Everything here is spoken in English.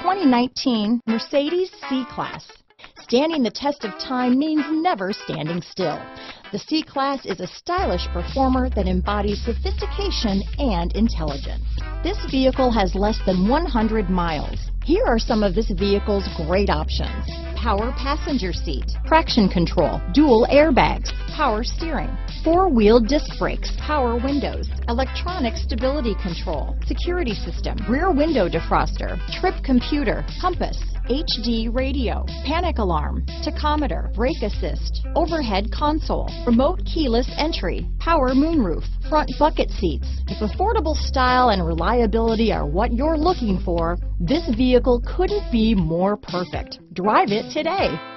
2019 Mercedes C-Class. Standing the test of time means never standing still. The C-Class is a stylish performer that embodies sophistication and intelligence. This vehicle has less than 100 miles. Here are some of this vehicle's great options: power passenger seat, traction control, dual airbags, power steering, four-wheel disc brakes, power windows, electronic stability control, security system, rear window defroster, trip computer, compass, HD radio, panic alarm, tachometer, brake assist, overhead console, remote keyless entry, power moonroof, front bucket seats. If affordable style and reliability are what you're looking for, this vehicle couldn't be more perfect. Drive it today.